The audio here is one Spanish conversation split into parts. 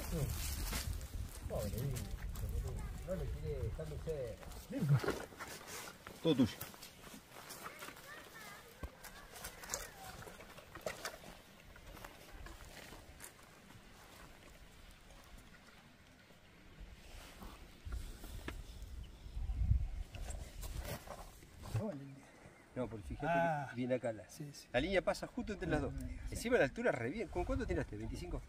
Pobre, no le quiere dejar lucer. Todo tuyo. No, porque fíjate que viene acá la línea pasa justo entre las dos. Encima la altura re bien. ¿Con cuánto tiraste? ¿25?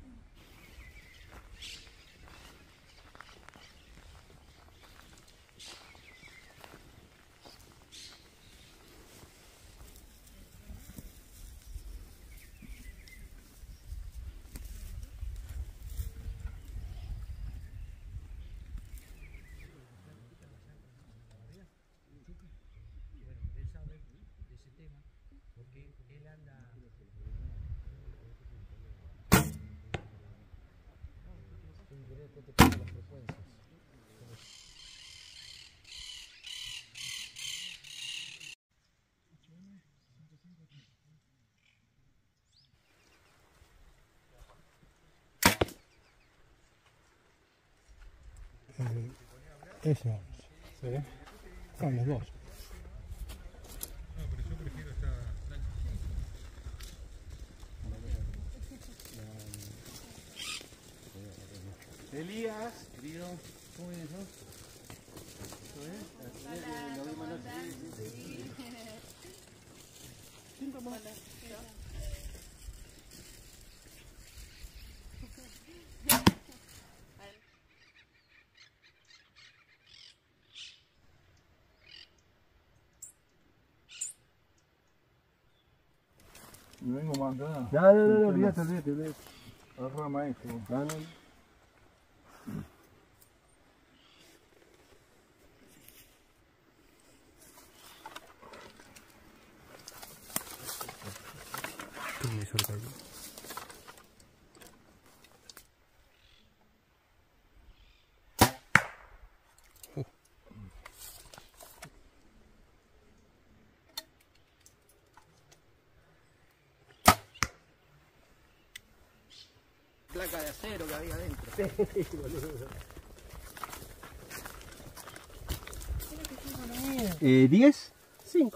Ese vamos. ¿Sí? Son los dos. No, pero yo prefiero esta plancha. Elías, querido, ¿cómo es eso? ¿Eso es? Lo vimos anoche. Sí. Me vengo más acá. No, olvídate. Agarra maestro. Me suelta ahí. Placa de acero que había adentro. Sí, boludo. 10. 5.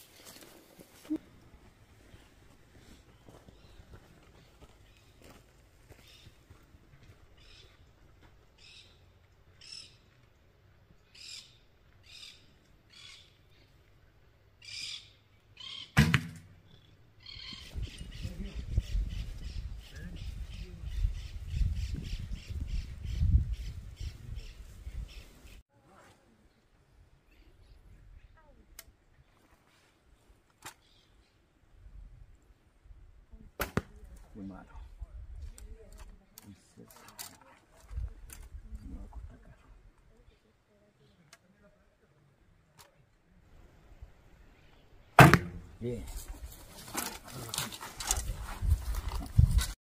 Qué malo. Me va a costar caro. Bien.